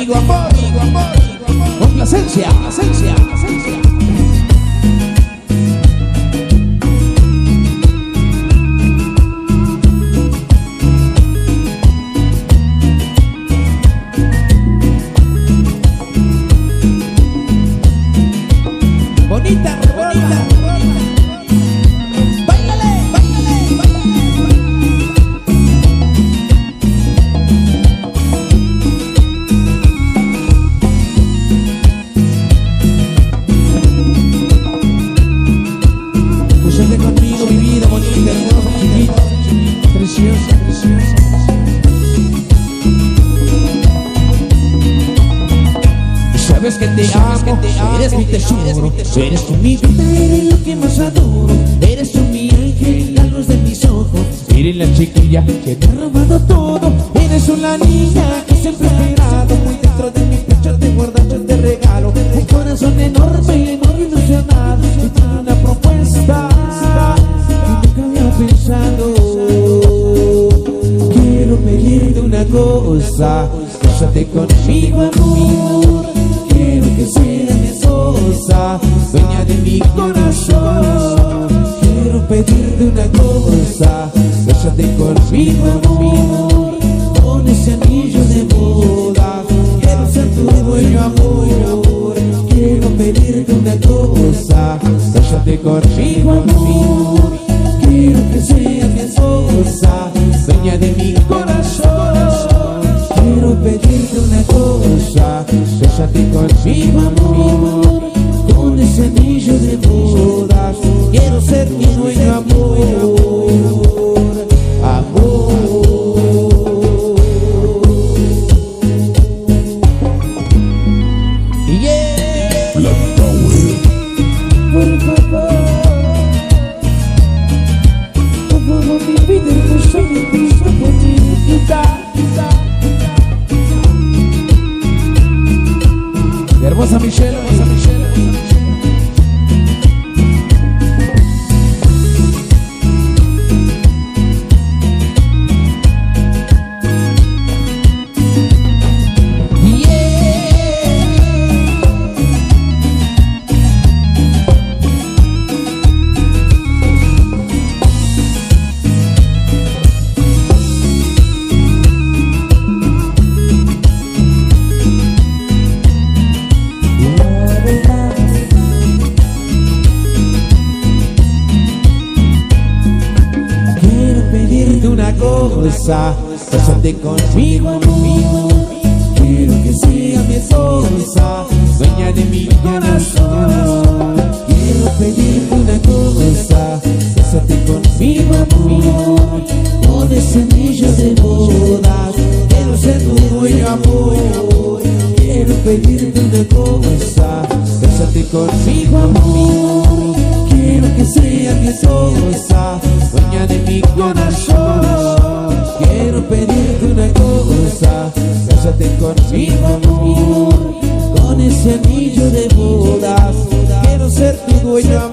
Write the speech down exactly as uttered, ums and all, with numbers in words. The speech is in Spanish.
conmigo, amor, conmigo, amor, complacencia, esencia, esencia. Bonita, bonita. Báilale, báilale, báilale. Cúsate conmigo, mi vida bonita, hermosa, chiquita, preciosa, preciosa. Sabes que te amo, eres mi tesoro, eres tú mi vida, eres lo que más adoro. Eres tú mi ángel, la luz de mis ojos. Eres la chiquilla que te ha robado todo. Eres una niña que siempre he esperado. Muy dentro de mi pecho te guardo, yo te regalo un corazón enorme y muy ilusionado. Y tiene una propuesta que nunca había pensado. Quiero pedirte una cosa, cásate conmigo, amor. Quiero que seas mi esposa, dueña de mi corazón. Quiero pedirte una cosa, cásate conmigo, amor, con ese anillo de boda. Quiero ser tu dueño, amor. Quiero pedirte una cosa, cásate conmigo, amor. Quiero que seas mi esposa, dueña de mi corazón. Quiero pedirte una cosa, cásate conmigo, amor, con ese anillo de bodas. Quiero ser tu dueño, amor, amor. Yeah. Black Power. Por favor, por favor, mi vida hermosa, mi vida bonita. Hermosa Michelle, hermosa Michelle. Cosa, cásate conmigo, amor. Quiero que sea mi esposa, dueña de mi corazón. Quiero pedirte una cosa, cásate conmigo, amor, con ese anillo de bodas. Quiero ser tu dueño, amor. Quiero pedirte una cosa, cásate conmigo, amor. Quiero que sea mi esposa, dueña de mi corazón. Quiero pedirte una cosa, cásate conmigo, amor, con ese anillo de bodas. Quiero ser tu dueño,